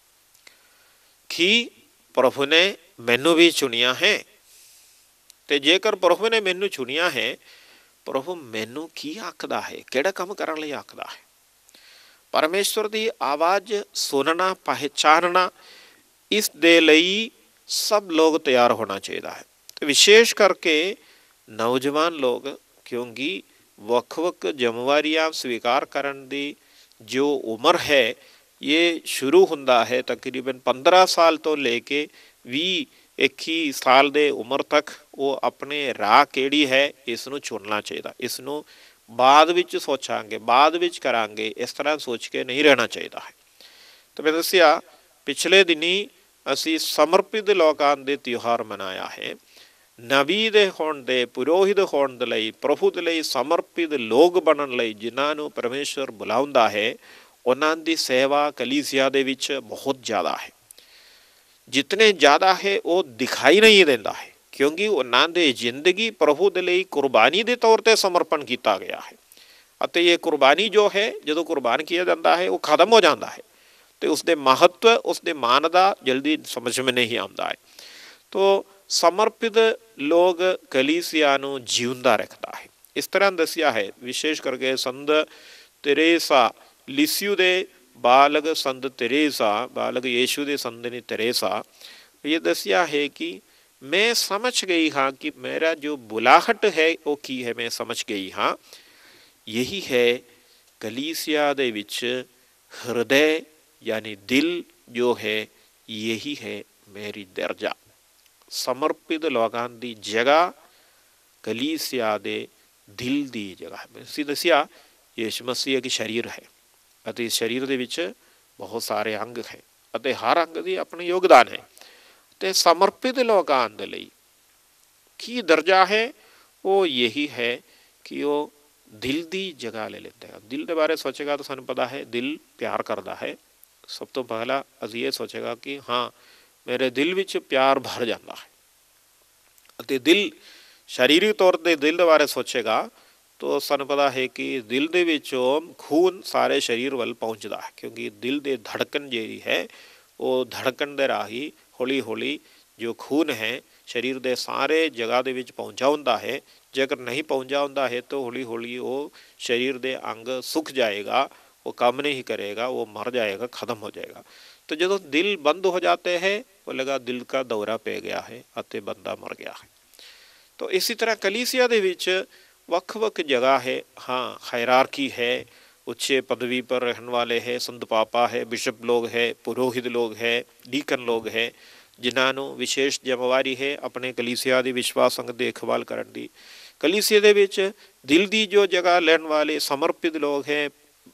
ਕਿ ਪ੍ਰਭੂ ਨੇ ਮੈਨੂੰ ਵੀ ਚੁਣਿਆ ਹੈ, ਅਤੇ ਜੇਕਰ ਪ੍ਰਭੂ ਨੇ ਮੈਨੂੰ ਚੁਣਿਆ ਹੈ, ਪ੍ਰਭੂ ਮੈਨੂੰ ਕੀ ਆਖਦਾ ਹੈ, ਕਿਹੜਾ ਕੰਮ ਕਰਨ ਲਈ ਆਖਦਾ ਹੈ? ਪਰਮੇਸ਼ਵਰ ਦੀ ਆਵਾਜ਼ ਸੁਣਨਾ, ਪਹਿਚਾਨਣਾ, ਇਸ ਦੇ ਲਈ ਸਭ ਲੋਕ ਤਿਆਰ ਹੋਣਾ ਚਾਹੀਦਾ ਹੈ। ਅਤੇ ਵਿਸ਼ੇਸ਼ ਕਰਕੇ ਨੌਜਵਾਨ ਲੋਕ, ਕਿਉਂਕਿ ਵੱਖ ਵੱਖ ਜ਼ਿੰਮੇਵਾਰੀਆਂ ਸਵੀਕਾਰ ਕਰਨ ਦੀ ਜੋ ਉਮਰ ਹੈ, ਇਹ ਸ਼ੁਰੂ ਹੁੰਦਾ ਹੈ ਤਕਰੀਬਨ ਪੰਦਰਾਂ ਸਾਲ ਤੋਂ ਲੈ ਕੇ ਵੀਹ ਇੱਕੀ ਸਾਲ ਦੇ ਉਮਰ ਤੱਕ। ਉਹ ਆਪਣੇ ਰਾਹ ਕਿਹੜੀ ਹੈ, ਇਸ ਨੂੰ ਚੁਣਨਾ ਚਾਹੀਦਾ। ਇਸ ਨੂੰ ਬਾਅਦ ਵਿੱਚ ਸੋਚਾਂਗੇ, ਬਾਅਦ ਵਿੱਚ ਕਰਾਂਗੇ, ਇਸ ਤਰ੍ਹਾਂ ਸੋਚ ਕੇ ਨਹੀਂ ਰਹਿਣਾ ਚਾਹੀਦਾ ਹੈ। ਤਾਂ ਮੈਂ ਦੱਸਿਆ ਪਿਛਲੇ ਦਿਨੀ ਅਸੀਂ ਸਮਰਪਿਤ ਲੋਕਾਂ ਦੇ ਤਿਉਹਾਰ ਮਨਾਇਆ ਹੈ। ਨਬੀ ਦੇ ਹੋਣ ਦੇ, ਪੁਰੋਹਿਤ ਹੋਣ ਦੇ ਲਈ, ਪ੍ਰਭੂ ਦੇ ਲਈ ਸਮਰਪਿਤ ਲੋਕ ਬਣਨ ਲਈ ਜਿਨ੍ਹਾਂ ਨੂੰ ਪਰਮੇਸ਼ਵਰ ਬੁਲਾਉਂਦਾ ਹੈ, ਉਹਨਾਂ ਦੀ ਸੇਵਾ ਕਲੀਸਿਆ ਦੇ ਵਿੱਚ ਬਹੁਤ ਜ਼ਿਆਦਾ ਹੈ। ਜਿਤਨੇ ਜ਼ਿਆਦਾ ਹੈ ਉਹ ਦਿਖਾਈ ਨਹੀਂ ਦਿੰਦਾ ਹੈ, ਕਿਉਂਕਿ ਉਹਨਾਂ ਦੀ ਜ਼ਿੰਦਗੀ ਪ੍ਰਭੂ ਦੇ ਲਈ ਕੁਰਬਾਨੀ ਦੇ ਤੌਰ 'ਤੇ ਸਮਰਪਣ ਕੀਤਾ ਗਿਆ ਹੈ। ਅਤੇ ਇਹ ਕੁਰਬਾਨੀ ਜੋ ਹੈ, ਜਦੋਂ ਕੁਰਬਾਨ ਕੀਤਾ ਜਾਂਦਾ ਹੈ, ਉਹ ਖਤਮ ਹੋ ਜਾਂਦਾ ਹੈ, ਅਤੇ ਉਸਦੇ ਮਹੱਤਵ, ਉਸਦੇ ਮਾਨ ਦਾ ਜਲਦੀ ਸਮਝ ਵਿੱਚ ਨਹੀਂ ਆਉਂਦਾ ਹੈ। ਤੋ ਸਮਰਪਿਤ ਲੋਕ ਕਲੀਸਿਆ ਨੂੰ ਜਿਉਂਦਾ ਰੱਖਦਾ ਹੈ। ਇਸ ਤਰ੍ਹਾਂ ਦੱਸਿਆ ਹੈ, ਵਿਸ਼ੇਸ਼ ਕਰਕੇ ਸੰਤ ਤਰੇਸਾ ਲਿਸਿਊ ਦੇ ਬਾਲਗ ਸੰਤ ਤਰੇਸਾ, ਬਾਲਗ ਯੀਸ਼ੂ ਦੇ ਸੰਤ ਨੇ ਤਰੇਸਾ, ਇਹ ਦੱਸਿਆ ਹੈ ਕਿ ਮੈਂ ਸਮਝ ਗਈ ਹਾਂ ਕਿ ਮੇਰਾ ਜੋ ਬੁਲਾਹਟ ਹੈ ਉਹ ਕੀ ਹੈ, ਮੈਂ ਸਮਝ ਗਈ ਹਾਂ। ਯਹੀ ਹੈ ਕਲੀਸਿਆ ਦੇ ਵਿੱਚ ਹਿਰਦੇ यानी दिल जो है, यही है मेरी दर्जा। समर्पित लोगों की जगह कलीसिया दे दिल की जगह है। मैं दसिया यीशु मसीह की शरीर है, ਅਤੇ ਸਰੀਰ ਦੇ ਵਿੱਚ ਬਹੁਤ ਸਾਰੇ ਅੰਗ ਹੈ ਅਤੇ ਹਰ ਅੰਗ ਦੀ ਆਪਣੀ ਯੋਗਦਾਨ ਹੈ। ਅਤੇ ਸਮਰਪਿਤ ਲੋਕਾਂ ਦੇ ਲਈ ਕੀ ਦਰਜਾ ਹੈ, ਉਹ ਯਹੀ ਹੈ ਕਿ ਉਹ ਦਿਲ ਦੀ ਜਗ੍ਹਾ ਲੈ ਲੈਂਦਾ ਹੈ। ਦਿਲ ਦੇ ਬਾਰੇ ਸੋਚੇਗਾ ਤਾਂ ਸਾਨੂੰ ਪਤਾ ਹੈ ਦਿਲ ਪਿਆਰ ਕਰਦਾ ਹੈ। ਸਭ ਤੋਂ ਪਹਿਲਾਂ ਅਸੀਂ ਇਹ ਸੋਚੇਗਾ ਕਿ ਹਾਂ ਮੇਰੇ ਦਿਲ ਵਿੱਚ ਪਿਆਰ ਭਰ ਜਾਂਦਾ ਹੈ। ਅਤੇ ਦਿਲ ਸਰੀਰਕ ਤੌਰ 'ਤੇ ਦਿਲ ਦੇ ਬਾਰੇ ਸੋਚੇਗਾ ਤਾਂ ਸਾਨੂੰ ਪਤਾ ਹੈ ਕਿ ਦਿਲ ਦੇ ਵਿੱਚੋਂ ਖੂਨ ਸਾਰੇ ਸਰੀਰ ਵੱਲ ਪਹੁੰਚਦਾ ਹੈ, ਕਿਉਂਕਿ ਦਿਲ ਦੇ ਧੜਕਣ ਜਿਹੜੀ ਹੈ ਉਹ ਧੜਕਣ ਦੇ ਰਾਹੀਂ ਹੌਲੀ ਹੌਲੀ ਜੋ ਖੂਨ ਹੈ ਸਰੀਰ ਦੇ ਸਾਰੇ ਜਗ੍ਹਾ ਦੇ ਵਿੱਚ ਪਹੁੰਚਾ ਹੁੰਦਾ ਹੈ। ਜੇਕਰ ਨਹੀਂ ਪਹੁੰਚਾ ਹੁੰਦਾ ਹੈ ਤਾਂ ਹੌਲੀ ਹੌਲੀ ਉਹ ਸਰੀਰ ਦੇ ਅੰਗ ਸੁੱਕ ਜਾਏਗਾ, ਉਹ ਕੰਮ ਨਹੀਂ ਕਰੇਗਾ, ਉਹ ਮਰ ਜਾਏਗਾ, ਖਤਮ ਹੋ ਜਾਏਗਾ। तो जो दिल बंद हो जाते हैं वो लगा दिल का दौरा पै गया है ਅਤੇ ਬੰਦਾ ਮਰ ਗਿਆ ਹੈ। तो इसी तरह कलीसिया ਦੇ ਵਿੱਚ ਵੱਖ ਵੱਖ जगह है, हाँ हायरार्की है, उच्चे पदवी पर रहने वाले है, संत पापा है, बिशप लोग है, पुरोहित लोग है, डीकन लोग है, जिन्हों ਨੂੰ ਵਿਸ਼ੇਸ਼ ਜ਼ਿੰਮੇਵਾਰੀ ਹੈ ਆਪਣੇ ਕਲੀਸਿया ਦੀ ਵਿਸ਼ਵਾਸ ਅੰਗ ਦੇਖਭਾਲ ਕਰਨ ਦੀ। ਕਲੀਸਿया ਦੇ ਵਿੱਚ ਦਿਲ ਦੀ ਜੋ ਜਗ੍ਹਾ ਲੈਣ ਵਾਲੇ ਸਮਰਪਿਤ ਲੋਕ ਹੈ,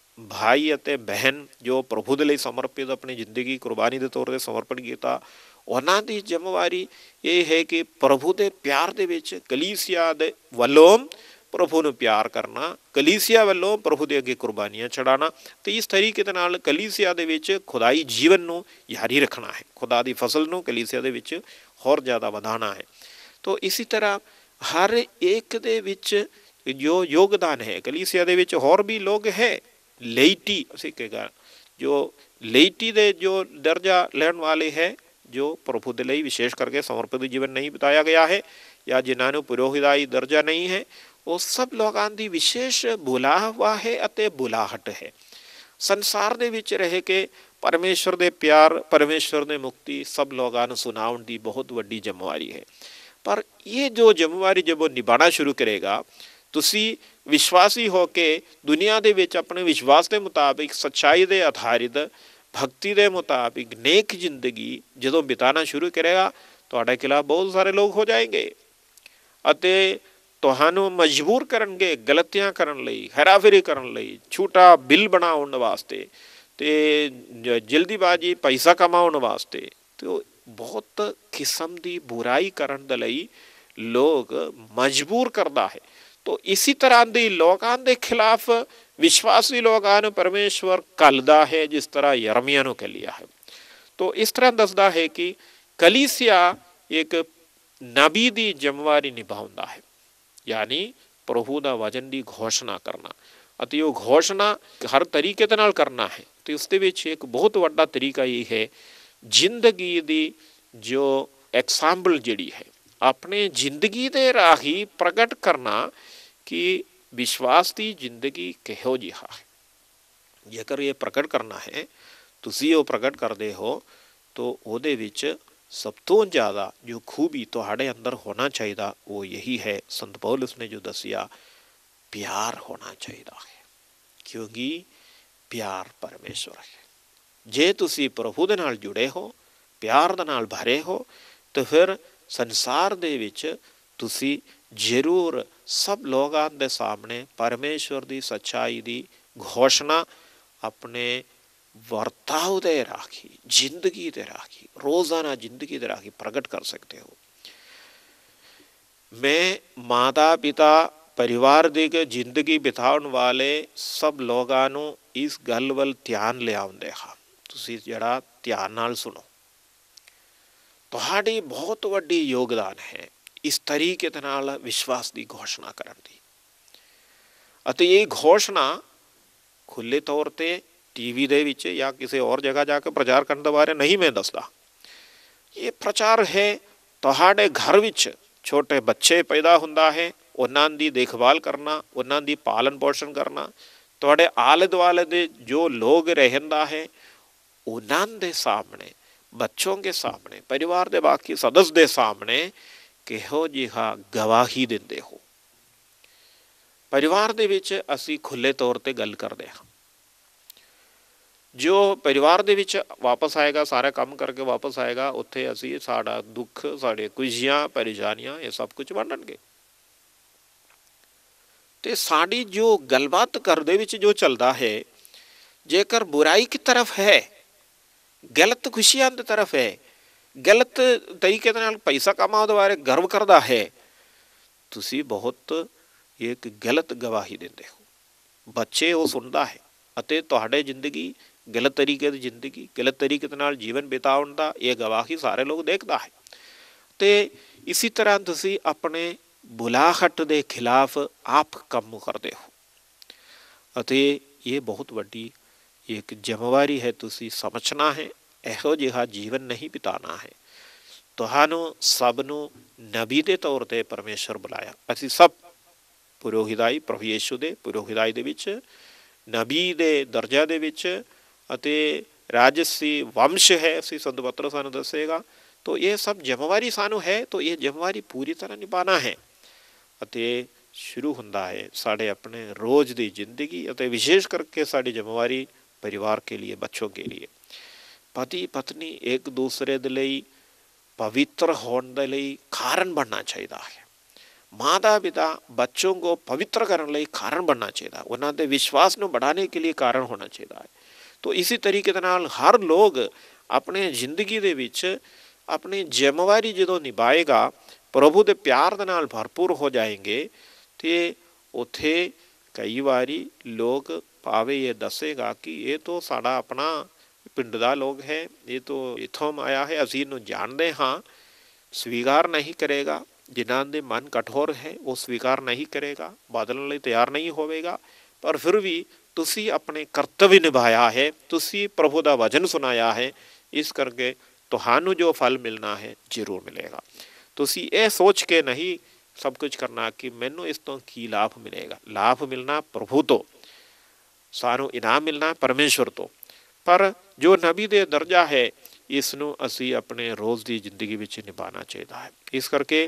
ਭਾਈ ਅਤੇ ਬਹਿਨ ਜੋ ਪ੍ਰਭੂ ਦੇ ਲਈ ਸਮਰਪਿਤ ਆਪਣੀ ਜ਼ਿੰਦਗੀ ਕੁਰਬਾਨੀ ਦੇ ਤੌਰ 'ਤੇ ਸਮਰਪਣ ਕੀਤਾ, ਉਹਨਾਂ ਦੀ ਜ਼ਿੰਮੇਵਾਰੀ ਇਹ ਹੈ ਕਿ ਪ੍ਰਭੂ ਦੇ ਪਿਆਰ ਦੇ ਵਿੱਚ ਕਲੀਸਿया ਦੇ ਵੱਲੋਂ ਪ੍ਰਭੂ ਨੂੰ ਪਿਆਰ ਕਰਨਾ, ਕਲੀਸਿया ਵੱਲੋਂ ਪ੍ਰਭੂ ਦੇ ਅੱਗੇ ਕੁਰਬਾਨੀਆਂ ਚੜਾਉਣਾ ਅਤੇ ਇਸ ਤਰੀਕੇ ਦੇ ਨਾਲ ਕਲੀਸਿया ਦੇ ਵਿੱਚ ਖੁਦਾਈ ਜੀਵਨ ਨੂੰ ਜਾਰੀ ਰੱਖਣਾ ਹੈ, ਖੁਦਾ ਦੀ ਫਸਲ ਨੂੰ ਕਲੀਸਿया ਦੇ ਵਿੱਚ ਹੋਰ ਜ਼ਿਆਦਾ ਵਧਾਉਣਾ ਹੈ। ਤੋ ਇਸੀ ਤਰ੍ਹਾਂ ਹਰ ਇੱਕ ਦੇ ਵਿੱਚ ਜੋ ਯੋਗਦਾਨ ਹੈ ਕਲੀਸਿया ਦੇ ਵਿੱਚ ਹੋਰ ਵੀ ਲੋਕ ਹੈ ਲੇਈਟੀ ਅਸੀਂ ਕਹੇਗਾ ਜੋ ਲੇਈਟੀ ਦੇ ਜੋ ਦਰਜਾ ਲੈਣ ਵਾਲੇ ਹੈ ਜੋ ਪ੍ਰਭੂ ਦੇ ਲਈ ਵਿਸ਼ੇਸ਼ ਕਰਕੇ ਸਮਰਪਿਤ ਜੀਵਨ ਨਹੀਂ ਬਿਤਾਇਆ ਗਿਆ ਹੈ ਜਾਂ ਜਿਨ੍ਹਾਂ ਨੂੰ ਪੁਰੋਹਿਤਾਈ ਦਰਜਾ ਨਹੀਂ ਹੈ, ਉਹ ਸਭ ਲੋਕਾਂ ਦੀ ਵਿਸ਼ੇਸ਼ ਬੁਲਾਵਾ ਹੈ ਅਤੇ ਬੁਲਾਹਟ ਹੈ। ਸੰਸਾਰ ਦੇ ਵਿੱਚ ਰਹਿ ਕੇ ਪਰਮੇਸ਼ਵਰ ਦੇ ਪਿਆਰ, ਪਰਮੇਸ਼ਵਰ ਦੇ ਮੁਕਤੀ ਸਭ ਲੋਕਾਂ ਨੂੰ ਸੁਣਾਉਣ ਦੀ ਬਹੁਤ ਵੱਡੀ ਜ਼ਿੰਮੇਵਾਰੀ ਹੈ। ਪਰ ਇਹ ਜੋ ਜ਼ਿੰਮੇਵਾਰੀ ਜਦ ਉਹ ਨਿਭਾਉਣਾ ਸ਼ੁਰੂ ਕਰੇਗਾ, ਤੁਸੀਂ ਵਿਸ਼ਵਾਸੀ ਹੋ ਕੇ ਦੁਨੀਆ ਦੇ ਵਿੱਚ ਆਪਣੇ ਵਿਸ਼ਵਾਸ ਦੇ ਮੁਤਾਬਿਕ ਸੱਚਾਈ ਦੇ ਆਧਾਰਿਤ ਭਗਤੀ ਦੇ ਮੁਤਾਬਿਕ ਨੇਕ ਜ਼ਿੰਦਗੀ ਜਦੋਂ ਬਿਤਾਉਣਾ ਸ਼ੁਰੂ ਕਰੇਗਾ, ਤੁਹਾਡੇ ਖਿਲਾਫ ਬਹੁਤ ਸਾਰੇ ਲੋਕ ਹੋ ਜਾਏਂਗੇ ਅਤੇ ਤੁਹਾਨੂੰ ਮਜਬੂਰ ਕਰਨਗੇ ਗਲਤੀਆਂ ਕਰਨ ਲਈ, ਹੈਰਾਫੇਰੀ ਕਰਨ ਲਈ, ਛੋਟਾ ਬਿੱਲ ਬਣਾਉਣ ਵਾਸਤੇ ਅਤੇ ਜਲਦੀਬਾਜ਼ੀ ਪੈਸਾ ਕਮਾਉਣ ਵਾਸਤੇ, ਅਤੇ ਉਹ ਬਹੁਤ ਕਿਸਮ ਦੀ ਬੁਰਾਈ ਕਰਨ ਦੇ ਲਈ ਲੋਕ ਮਜਬੂਰ ਕਰਦਾ ਹੈ। ਤੋ ਇਸੀ ਤਰ੍ਹਾਂ ਦੇ ਲੋਕਾਂ ਦੇ ਖਿਲਾਫ ਵਿਸ਼ਵਾਸੀ ਲੋਕਾਂ ਨੂੰ ਪਰਮੇਸ਼ਵਰ ਘੱਲਦਾ ਹੈ, ਜਿਸ ਤਰ੍ਹਾਂ ਯਰਮੀਆ ਨੂੰ ਘੱਲਿਆ ਹੈ। ਤੋ ਇਸ ਤਰ੍ਹਾਂ ਦੱਸਦਾ ਹੈ ਕਿ ਕਲੀਸਿया ਇੱਕ ਨਬੀ ਦੀ ਜ਼ਿੰਮੇਵਾਰੀ ਨਿਭਾਉਂਦਾ ਹੈ, ਯਾਨੀ ਪ੍ਰਭੂ ਦਾ ਵਚਨ ਦੀ ਘੋਸ਼ਣਾ ਕਰਨਾ, ਅਤੇ ਉਹ ਘੋਸ਼ਣਾ ਹਰ ਤਰੀਕੇ ਦੇ ਨਾਲ ਕਰਨਾ ਹੈ। ਅਤੇ ਉਸ ਦੇ ਵਿੱਚ ਇੱਕ ਬਹੁਤ ਵੱਡਾ ਤਰੀਕਾ ਇਹ ਹੈ ਜ਼ਿੰਦਗੀ ਦੀ ਜੋ ਐਗਜ਼ਾਮਪਲ ਜਿਹੜੀ ਹੈ ਆਪਣੇ ਜ਼ਿੰਦਗੀ ਦੇ ਰਾਹੀਂ ਪ੍ਰਗਟ ਕਰਨਾ ਕਿ ਵਿਸ਼ਵਾਸ ਦੀ ਜ਼ਿੰਦਗੀ ਕਿਹੋ ਜਿਹਾ ਹੈ। ਜੇਕਰ ਇਹ ਪ੍ਰਗਟ ਕਰਨਾ ਹੈ, ਤੁਸੀਂ ਉਹ ਪ੍ਰਗਟ ਕਰਦੇ ਹੋ, ਤਾਂ ਉਹਦੇ ਵਿੱਚ ਸਭ ਤੋਂ ਜ਼ਿਆਦਾ ਜੋ ਖੂਬੀ ਤੁਹਾਡੇ ਅੰਦਰ ਹੋਣਾ ਚਾਹੀਦਾ ਉਹ ਯਹੀ ਹੈ, ਸੰਤ ਪੌਲੁਸ ਨੇ ਜੋ ਦੱਸਿਆ, ਪਿਆਰ ਹੋਣਾ ਚਾਹੀਦਾ ਹੈ, ਕਿਉਂਕਿ ਪਿਆਰ ਪਰਮੇਸ਼ਵਰ ਹੈ। ਜੇ ਤੁਸੀਂ ਪ੍ਰਭੂ ਦੇ ਨਾਲ ਜੁੜੇ ਹੋ, ਪਿਆਰ ਦੇ ਨਾਲ ਭਰੇ ਹੋ, ਤਾਂ ਫਿਰ ਸੰਸਾਰ ਦੇ ਵਿੱਚ ਤੁਸੀਂ ਜ਼ਰੂਰ ਸਭ ਲੋਕਾਂ ਦੇ ਸਾਹਮਣੇ ਪਰਮੇਸ਼ਵਰ ਦੀ ਸੱਚਾਈ ਦੀ ਘੋਸ਼ਣਾ ਆਪਣੇ ਵਰਤਾਓ ਦੇ ਰਾਹੀਂ, ਜ਼ਿੰਦਗੀ ਦੇ ਰਾਹੀਂ, ਰੋਜ਼ਾਨਾ ਜ਼ਿੰਦਗੀ ਦੇ ਰਾਹੀਂ ਪ੍ਰਗਟ ਕਰ ਸਕਦੇ ਹੋ। ਮੈਂ ਮਾਤਾ ਪਿਤਾ ਪਰਿਵਾਰ ਦੀ ਜ਼ਿੰਦਗੀ ਬਿਤਾਉਣ ਵਾਲੇ ਸਭ ਲੋਕਾਂ ਨੂੰ ਇਸ ਗੱਲ ਵੱਲ ਧਿਆਨ ਲਿਆਉਂਦੇ ਹਾਂ। ਤੁਸੀਂ ਜਿਹੜਾ ਧਿਆਨ ਨਾਲ ਸੁਣੋ, ਤੁਹਾਡੀ ਬਹੁਤ ਵੱਡੀ ਯੋਗਦਾਨ ਹੈ ਇਸ ਤਰੀਕੇ ਦੇ ਨਾਲ ਵਿਸ਼ਵਾਸ ਦੀ ਘੋਸ਼ਣਾ ਕਰਨ ਦੀ। ਅਤੇ ਇਹ ਘੋਸ਼ਣਾ ਖੁੱਲ੍ਹੇ ਤੌਰ 'ਤੇ ਟੀ ਵੀ ਦੇ ਵਿੱਚ ਜਾਂ ਕਿਸੇ ਹੋਰ ਜਗ੍ਹਾ ਜਾ ਕੇ ਪ੍ਰਚਾਰ ਕਰਨ ਦੇ ਬਾਰੇ ਨਹੀਂ ਮੈਂ ਦੱਸਦਾ। ਇਹ ਪ੍ਰਚਾਰ ਹੈ ਤੁਹਾਡੇ ਘਰ ਵਿੱਚ ਛੋਟੇ ਬੱਚੇ ਪੈਦਾ ਹੁੰਦਾ ਹੈ, ਉਹਨਾਂ ਦੀ ਦੇਖਭਾਲ ਕਰਨਾ, ਉਹਨਾਂ ਦੀ ਪਾਲਣ ਪੋਸ਼ਣ ਕਰਨਾ, ਤੁਹਾਡੇ ਆਲੇ ਦੁਆਲੇ ਦੇ ਜੋ ਲੋਕ ਰਹਿੰਦਾ ਹੈ ਉਹਨਾਂ ਦੇ ਸਾਹਮਣੇ, ਬੱਚੋਂ ਕੇ ਸਾਹਮਣੇ, ਪਰਿਵਾਰ ਦੇ ਬਾਕੀ ਸਦਸ ਦੇ ਸਾਹਮਣੇ ਕਿਹੋ ਜਿਹਾ ਗਵਾਹੀ ਦਿੰਦੇ ਹੋ। ਪਰਿਵਾਰ ਦੇ ਵਿੱਚ ਅਸੀਂ ਖੁੱਲ੍ਹੇ ਤੌਰ 'ਤੇ ਗੱਲ ਕਰਦੇ ਹਾਂ। ਜੋ ਪਰਿਵਾਰ ਦੇ ਵਿੱਚ ਵਾਪਸ ਆਏਗਾ, ਸਾਰਾ ਕੰਮ ਕਰਕੇ ਵਾਪਸ ਆਏਗਾ, ਉੱਥੇ ਅਸੀਂ ਸਾਡਾ ਦੁੱਖ, ਸਾਡੇ ਖੁਸ਼ੀਆਂ, ਪਰੇਸ਼ਾਨੀਆਂ ਇਹ ਸਭ ਕੁਝ ਵੰਡਣਗੇ। ਅਤੇ ਸਾਡੀ ਜੋ ਗੱਲਬਾਤ ਘਰ ਦੇ ਵਿੱਚ ਜੋ ਚੱਲਦਾ ਹੈ, ਜੇਕਰ ਬੁਰਾਈ ਕੀ ਤਰਫ ਹੈ, ਗਲਤ ਖੁਸ਼ੀਆਂ ਦੀ ਤਰਫ ਹੈ, ਗਲਤ ਤਰੀਕੇ ਦੇ ਨਾਲ ਪੈਸਾ ਕਮਾਉਣ ਦੇ ਬਾਰੇ ਗਰਵ ਕਰਦਾ ਹੈ, ਤੁਸੀਂ ਬਹੁਤ ਇੱਕ ਗਲਤ ਗਵਾਹੀ ਦਿੰਦੇ ਹੋ। ਬੱਚੇ ਉਹ ਸੁਣਦਾ ਹੈ ਅਤੇ ਤੁਹਾਡੇ ਜ਼ਿੰਦਗੀ ਗਲਤ ਤਰੀਕੇ ਦੀ ਜ਼ਿੰਦਗੀ, ਗਲਤ ਤਰੀਕੇ ਦੇ ਨਾਲ ਜੀਵਨ ਬਿਤਾਉਣ ਦਾ ਇਹ ਗਵਾਹੀ ਸਾਰੇ ਲੋਕ ਦੇਖਦਾ ਹੈ। ਅਤੇ ਇਸੀ ਤਰ੍ਹਾਂ ਤੁਸੀਂ ਆਪਣੇ ਬੁਲਾਹਟ ਦੇ ਖਿਲਾਫ ਆਪ ਕੰਮ ਕਰਦੇ ਹੋ ਅਤੇ ਇਹ ਬਹੁਤ ਵੱਡੀ ਇੱਕ ਜ਼ਿੰਮੇਵਾਰੀ ਹੈ। ਤੁਸੀਂ ਸਮਝਣਾ ਹੈ ਇਹੋ ਜਿਹਾ ਜੀਵਨ ਨਹੀਂ ਬਿਤਾਉਣਾ ਹੈ। ਤੁਹਾਨੂੰ ਸਭ ਨੂੰ ਨਬੀ ਦੇ ਤੌਰ 'ਤੇ ਪਰਮੇਸ਼ਵਰ ਬੁਲਾਇਆ। ਅਸੀਂ ਸਭ ਪੁਰੋਹਿਤਾਈ ਪ੍ਰਭੂ ਯੇਸ਼ੂ ਦੇ ਪੁਰੋਹਿਤਾਈ ਦੇ ਵਿੱਚ, ਨਬੀ ਦੇ ਦਰਜਾ ਦੇ ਵਿੱਚ ਅਤੇ ਰਾਜਸੀ ਵੰਸ਼ ਹੈ, ਅਸੀਂ ਸੰਤ ਪਤਰਸ ਸਾਨੂੰ ਦੱਸੇਗਾ। ਤੋ ਇਹ ਸਭ ਜ਼ਿੰਮੇਵਾਰੀ ਸਾਨੂੰ ਹੈ, ਤੋ ਇਹ ਜ਼ਿੰਮੇਵਾਰੀ ਪੂਰੀ ਤਰ੍ਹਾਂ ਨਿਭਾਉਣਾ ਹੈ। ਅਤੇ ਸ਼ੁਰੂ ਹੁੰਦਾ ਹੈ ਸਾਡੇ ਆਪਣੇ ਰੋਜ਼ ਦੀ ਜ਼ਿੰਦਗੀ ਅਤੇ ਵਿਸ਼ੇਸ਼ ਕਰਕੇ ਸਾਡੀ ਜ਼ਿੰਮੇਵਾਰੀ ਪਰਿਵਾਰ ਕੇ ਲਈ, ਬੱਚੋਂ ਕੇ ਲਈ। ਪਤੀ ਪਤਨੀ ਇੱਕ ਦੂਸਰੇ ਦੇ ਲਈ ਪਵਿੱਤਰ ਹੋਣ ਦੇ ਲਈ ਕਾਰਨ ਬਣਨਾ ਚਾਹੀਦਾ ਹੈ। ਮਾਤਾ ਪਿਤਾ ਬੱਚੋਂ को ਪਵਿੱਤਰ ਕਰਨ ਲਈ ਕਾਰਨ ਬਣਨਾ ਚਾਹੀਦਾ, ਉਹਨਾਂ ਦੇ ਵਿਸ਼ਵਾਸ ਨੂੰ बढ़ाने के लिए ਕਾਰਨ ਹੋਣਾ ਚਾਹੀਦਾ ਹੈ। ਤੋ ਇਸੀ ਤਰੀਕੇ ਦੇ ਨਾਲ ਹਰ ਲੋਕ ਆਪਣੇ ਜ਼ਿੰਦਗੀ ਦੇ ਵਿੱਚ ਆਪਣੀ ਜ਼ਿੰਮੇਵਾਰੀ ਜਦੋਂ ਨਿਭਾਏਗਾ, ਪ੍ਰਭੂ ਦੇ ਪਿਆਰ ਦੇ ਨਾਲ ਭਰਪੂਰ ਹੋ ਜਾਏਂਗੇ, ਅਤੇ ਉੱਥੇ ਕਈ ਵਾਰੀ ਲੋਕ ਭਾਵੇਂ ਇਹ ਦੱਸੇਗਾ ਕਿ ਇਹ ਤਾਂ ਸਾਡਾ ਆਪਣਾ ਪਿੰਡ ਦਾ ਲੋਕ ਹੈ, ਇਹ ਤਾਂ ਇੱਥੋਂ ਆਇਆ ਹੈ, ਅਸੀਂ ਇਹਨੂੰ ਜਾਣਦੇ ਹਾਂ, ਸਵੀਕਾਰ ਨਹੀਂ ਕਰੇਗਾ। ਜਿਨ੍ਹਾਂ ਦੇ ਮਨ ਕਠੋਰ ਹੈ ਉਹ ਸਵੀਕਾਰ ਨਹੀਂ ਕਰੇਗਾ, ਬਦਲਣ ਲਈ ਤਿਆਰ ਨਹੀਂ ਹੋਵੇਗਾ। ਪਰ ਫਿਰ ਵੀ ਤੁਸੀਂ ਆਪਣੇ ਕਰਤੱਵ ਨਿਭਾਇਆ ਹੈ, ਤੁਸੀਂ ਪ੍ਰਭੂ ਦਾ ਵਚਨ ਸੁਣਾਇਆ ਹੈ, ਇਸ ਕਰਕੇ ਤੁਹਾਨੂੰ ਜੋ ਫਲ ਮਿਲਣਾ ਹੈ ਜ਼ਰੂਰ ਮਿਲੇਗਾ। ਤੁਸੀਂ ਇਹ ਸੋਚ ਕੇ ਨਹੀਂ ਸਭ ਕੁਝ ਕਰਨਾ ਕਿ ਮੈਨੂੰ ਇਸ ਤੋਂ ਕੀ ਲਾਭ ਮਿਲੇਗਾ। ਲਾਭ ਮਿਲਣਾ ਪ੍ਰਭੂ ਤੋਂ, ਸਾਨੂੰ ਇਨਾਮ ਮਿਲਣਾ ਪਰਮੇਸ਼ਵਰ ਤੋਂ। ਪਰ ਜੋ ਨਬੀ ਦੇ ਦਰਜਾ ਹੈ, ਇਸ ਨੂੰ ਅਸੀਂ ਆਪਣੇ ਰੋਜ਼ ਦੀ ਜ਼ਿੰਦਗੀ ਵਿੱਚ ਨਿਭਾਉਣਾ ਚਾਹੀਦਾ ਹੈ। ਇਸ ਕਰਕੇ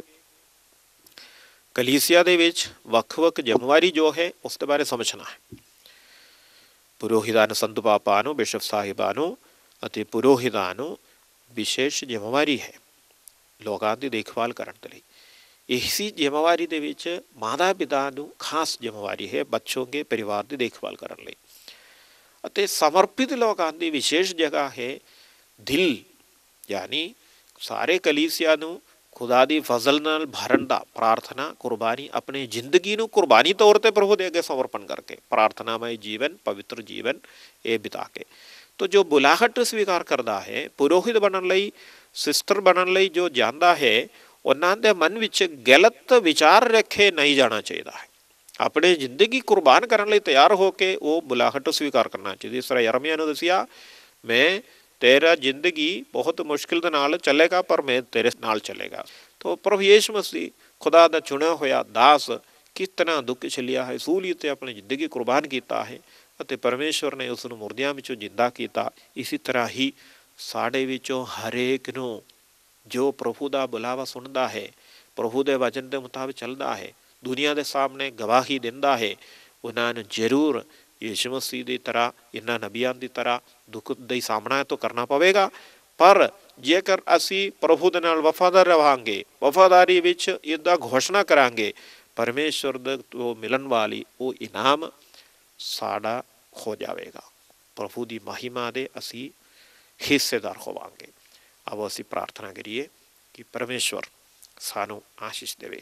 ਕਲੀਸਿਆ ਦੇ ਵਿੱਚ ਵੱਖ ਵੱਖ ਜ਼ਿੰਮੇਵਾਰੀ ਜੋ ਹੈ ਉਸ ਦੇ ਬਾਰੇ ਸਮਝਣਾ ਹੈ। ਪੁਰੋਹਿਤਾਂ ਨੂੰ, ਸੰਤ ਪਾਪਾਂ ਨੂੰ, ਬਿਸ਼ਪ ਸਾਹਿਬਾਂ ਨੂੰ ਅਤੇ ਪੁਰੋਹਿਤਾਂ ਨੂੰ ਵਿਸ਼ੇਸ਼ ਜ਼ਿੰਮੇਵਾਰੀ ਹੈ ਲੋਕਾਂ ਦੀ ਦੇਖਭਾਲ ਕਰਨ ਦੇ ਲਈ। ਇਸੀ ਜ਼ਿੰਮੇਵਾਰੀ ਦੇ ਵਿੱਚ ਮਾਤਾ ਪਿਤਾ ਨੂੰ ਖਾਸ ਜ਼ਿੰਮੇਵਾਰੀ ਹੈ ਬੱਚੋਂ ਕੇ ਪਰਿਵਾਰ ਦੀ ਦੇਖਭਾਲ ਕਰਨ ਲਈ। ਅਤੇ ਸਮਰਪਿਤ ਲੋਕਾਂ ਦੀ ਵਿਸ਼ੇਸ਼ ਜਗ੍ਹਾ ਹੈ ਦਿਲ, ਯਾਨੀ ਸਾਰੇ ਕਲੀਸਿਆ ਨੂੰ ਖੁਦਾ ਦੀ ਫਜ਼ਲ ਨਾਲ ਭਰਨ ਦਾ, ਪ੍ਰਾਰਥਨਾ ਕੁਰਬਾਨੀ, ਆਪਣੀ ਜ਼ਿੰਦਗੀ ਨੂੰ ਕੁਰਬਾਨੀ ਤੌਰ 'ਤੇ ਪ੍ਰਭੂ ਦੇ ਅੱਗੇ ਸਮਰਪਣ ਕਰਕੇ, ਪ੍ਰਾਰਥਨਾਮਈ ਜੀਵਨ, ਪਵਿੱਤਰ ਜੀਵਨ ਇਹ ਬਿਤਾ ਕੇ। ਤੋ ਜੋ ਬੁਲਾਹਟ ਸਵੀਕਾਰ ਕਰਦਾ ਹੈ, ਪੁਰੋਹਿਤ ਬਣਨ ਲਈ, ਸਿਸਟਰ ਬਣਨ ਲਈ ਜੋ ਜਾਂਦਾ ਹੈ, ਉਹਨਾਂ ਦੇ ਮਨ ਵਿੱਚ ਗਲਤ ਵਿਚਾਰ ਰੱਖੇ ਨਹੀਂ ਜਾਣਾ ਚਾਹੀਦਾ ਹੈ। ਆਪਣੀ ਜ਼ਿੰਦਗੀ ਕੁਰਬਾਨ ਕਰਨ ਲਈ ਤਿਆਰ ਹੋ ਕੇ ਉਹ ਬੁਲਾਹਟ ਸਵੀਕਾਰ ਕਰਨਾ ਚਾਹੀਦਾ। ਇਸ ਤਰ੍ਹਾਂ ਯਰਮੀਆ ਨੂੰ ਦੱਸਿਆ, ਮੈਂ ਤੇਰਾ ਜ਼ਿੰਦਗੀ ਬਹੁਤ ਮੁਸ਼ਕਿਲ ਦੇ ਨਾਲ ਚੱਲੇਗਾ, ਪਰ ਮੈਂ ਤੇਰੇ ਨਾਲ ਚੱਲੇਗਾ। ਤੋ ਪ੍ਰਭੂ ਯੇਸ਼ੂ ਮਸੀਹ ਖੁਦਾ ਦਾ ਚੁਣਿਆ ਹੋਇਆ ਦਾਸ ਕਿਸ ਤਰ੍ਹਾਂ ਦੁੱਖ ਝੱਲਿਆ ਹੈ, ਸਹੂਲੀਅਤ 'ਤੇ ਆਪਣੀ ਜ਼ਿੰਦਗੀ ਕੁਰਬਾਨ ਕੀਤਾ ਹੈ ਅਤੇ ਪਰਮੇਸ਼ਵਰ ਨੇ ਉਸ ਨੂੰ ਮੁਰਦਿਆਂ ਵਿੱਚੋਂ ਜਿੰਦਾ ਕੀਤਾ। ਇਸੀ ਤਰ੍ਹਾਂ ਹੀ ਸਾਡੇ ਵਿੱਚੋਂ ਹਰੇਕ ਨੂੰ ਜੋ ਪ੍ਰਭੂ ਦਾ ਬੁਲਾਵਾ ਸੁਣਦਾ ਹੈ, ਪ੍ਰਭੂ ਦੇ ਵਚਨ ਦੇ ਮੁਤਾਬਿਕ ਚੱਲਦਾ ਹੈ, ਦੁਨੀਆ ਦੇ ਸਾਹਮਣੇ ਗਵਾਹੀ ਦਿੰਦਾ ਹੈ, ਉਹਨਾਂ ਨੂੰ ਜ਼ਰੂਰ ਯਿਸੂ ਮਸੀਹ ਦੀ ਤਰ੍ਹਾਂ, ਇਹਨਾਂ ਨਬੀਆਂ ਦੀ ਤਰ੍ਹਾਂ ਦੁੱਖ ਦਾ ਸਾਹਮਣਾ ਤਾਂ ਕਰਨਾ ਪਵੇਗਾ। ਪਰ ਜੇਕਰ ਅਸੀਂ ਪ੍ਰਭੂ ਦੇ ਨਾਲ ਵਫਾਦਾਰ ਰਹਾਂਗੇ, ਵਫਾਦਾਰੀ ਵਿੱਚ ਇਹਦਾ ਘੋਸ਼ਣਾ ਕਰਾਂਗੇ, ਪਰਮੇਸ਼ਵਰ ਦੇ ਤੋਂ ਮਿਲਣ ਵਾਲੀ ਉਹ ਇਨਾਮ ਸਾਡਾ ਹੋ ਜਾਵੇਗਾ। ਪ੍ਰਭੂ ਦੀ ਮਹਿਮਾ ਦੇ ਅਸੀਂ ਹਿੱਸੇਦਾਰ ਹੋਵਾਂਗੇ। ਆਓ ਅਸੀਂ ਪ੍ਰਾਰਥਨਾ ਕਰੀਏ ਕਿ ਪਰਮੇਸ਼ਵਰ ਸਾਨੂੰ ਆਸ਼ੀਸ਼ ਦੇਵੇ।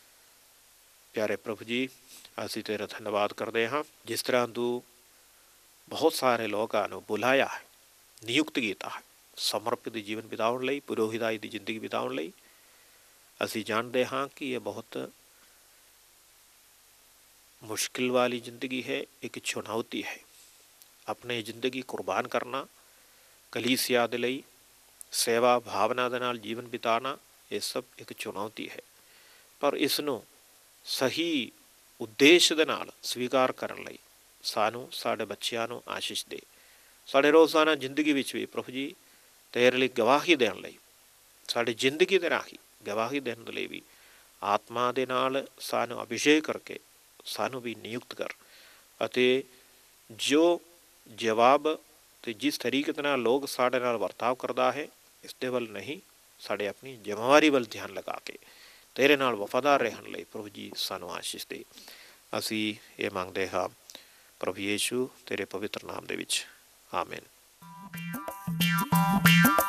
ਪਿਆਰੇ ਪ੍ਰਭੂ ਜੀ, ਅਸੀਂ ਤੇਰਾ ਧੰਨਵਾਦ ਕਰਦੇ ਹਾਂ, ਜਿਸ ਤਰ੍ਹਾਂ ਤੂੰ ਬਹੁਤ ਸਾਰੇ ਲੋਕਾਂ ਨੂੰ ਬੁਲਾਇਆ ਹੈ, ਨਿਯੁਕਤ ਕੀਤਾ ਹੈ ਸਮਰਪਿਤ ਜੀਵਨ ਬਿਤਾਉਣ ਲਈ, ਪੁਰੋਹਿਤਾਈ ਦੀ ਜ਼ਿੰਦਗੀ ਬਿਤਾਉਣ ਲਈ। ਅਸੀਂ ਜਾਣਦੇ ਹਾਂ ਕਿ ਇਹ ਬਹੁਤ ਮੁਸ਼ਕਿਲ ਵਾਲੀ ਜ਼ਿੰਦਗੀ ਹੈ, ਇੱਕ ਚੁਣੌਤੀ ਹੈ। ਆਪਣੀ ਜ਼ਿੰਦਗੀ ਕੁਰਬਾਨ ਕਰਨਾ, ਕਲੀਸਿਆ ਦੇ ਲਈ ਸੇਵਾ ਭਾਵਨਾ ਦੇ ਨਾਲ ਜੀਵਨ ਬਿਤਾਉਣਾ, ਇਹ ਸਭ ਇੱਕ ਚੁਣੌਤੀ ਹੈ। ਪਰ ਇਸ ਨੂੰ ਸਹੀ ਉਦੇਸ਼ ਦੇ ਨਾਲ ਸਵੀਕਾਰ ਕਰਨ ਲਈ ਸਾਨੂੰ, ਸਾਡੇ ਬੱਚਿਆਂ ਨੂੰ ਆਸ਼ੀਸ਼ ਦੇ। ਸਾਡੇ ਰੋਜ਼ਾਨਾ ਜ਼ਿੰਦਗੀ ਵਿੱਚ ਵੀ ਪ੍ਰਭੂ ਜੀ ਤੇਰੇ ਲਈ ਗਵਾਹੀ ਦੇਣ ਲਈ, ਸਾਡੀ ਜ਼ਿੰਦਗੀ ਦੇ ਰਾਹੀਂ ਗਵਾਹੀ ਦੇਣ ਦੇ ਲਈ ਵੀ ਆਤਮਾ ਦੇ ਨਾਲ ਸਾਨੂੰ ਅਭਿਸ਼ੇਕ ਕਰਕੇ ਸਾਨੂੰ ਵੀ ਨਿਯੁਕਤ ਕਰ। ਅਤੇ ਜੋ ਜਵਾਬ ਅਤੇ ਜਿਸ ਤਰੀਕੇ ਦੇ ਨਾਲ ਲੋਕ ਸਾਡੇ ਨਾਲ ਵਰਤਾਵ ਕਰਦਾ ਹੈ, ਇਸ ਦੇ ਵੱਲ ਨਹੀਂ, ਸਾਡੇ ਆਪਣੀ ਜ਼ਿੰਮੇਵਾਰੀ ਵੱਲ ਧਿਆਨ ਲਗਾ ਕੇ ਤੇਰੇ ਨਾਲ ਵਫਾਦਾਰ ਰਹਿਣ ਲਈ ਪ੍ਰਭੂ ਜੀ ਸਾਨੂੰ ਆਸ਼ੀਸ਼ ਦੇ। ਅਸੀਂ ਇਹ ਮੰਗਦੇ ਹਾਂ प्रभु यीशु तेरे पवित्र नाम दे विच आमीन।